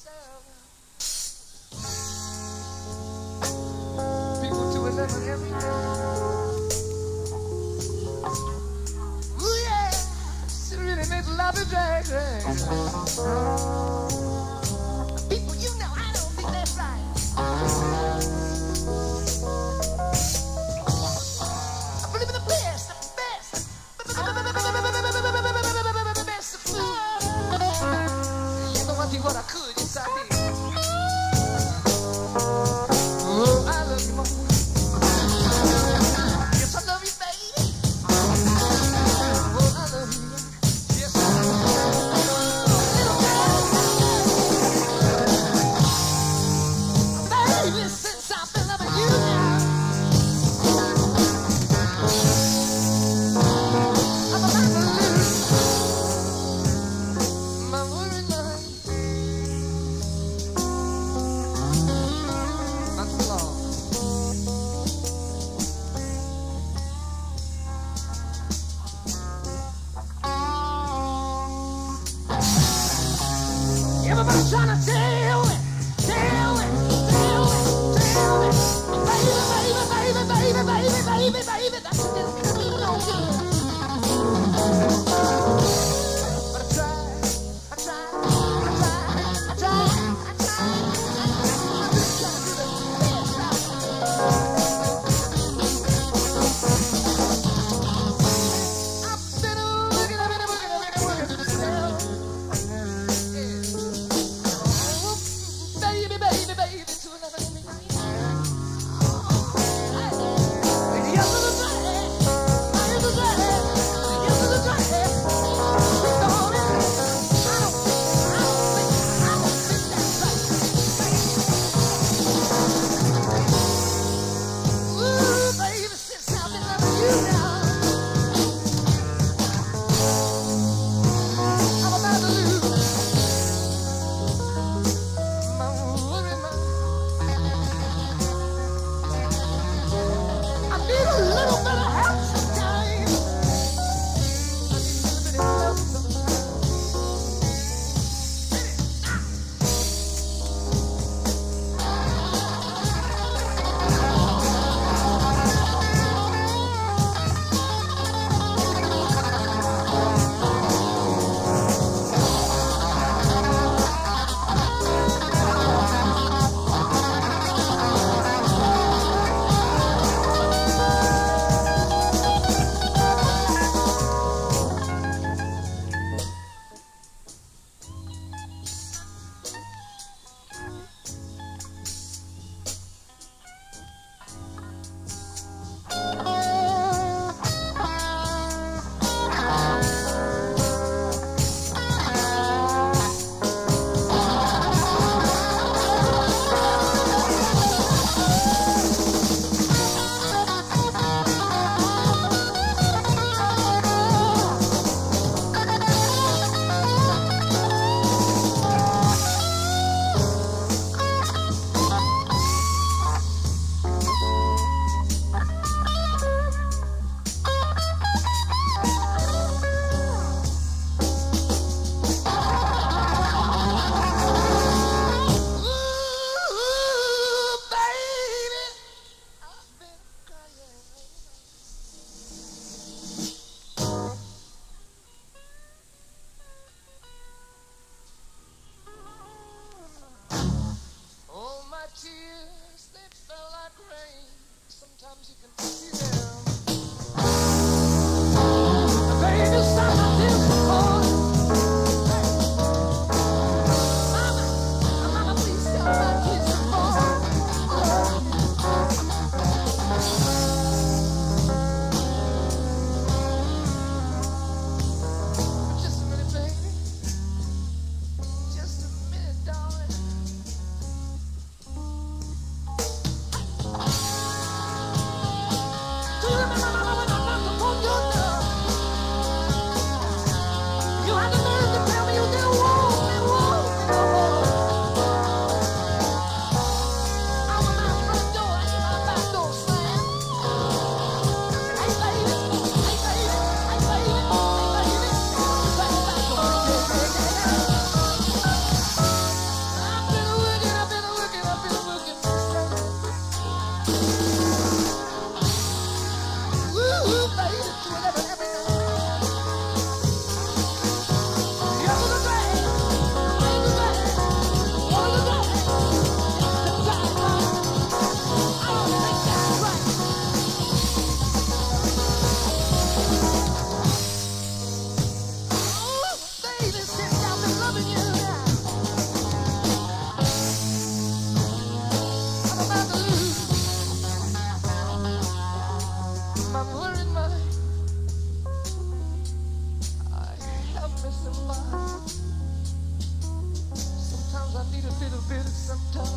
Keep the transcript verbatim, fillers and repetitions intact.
People to eleven every day. Ooh yeah, she really makes love to drag. People, you know I don't think that's right. I believe in the best, the best, the best of food. You know I did what I could, yes I did. Oh, I love you, mama. Yes, I love you, baby. Oh, I love you. Yes, I love you. Baby, since I've been loving you now, I'm about to lose my worried mind. Not too long. Everybody's trying to tell me, tell me, tell me, tell me, baby, baby, baby, baby, baby, baby, baby, that's just me no good. But I tried, I tried, I tried, I tried, I tried, I'm just trying to do the best I can. I've been working, I've been working, I've been working myself. Yeah. a little bit of sometimes.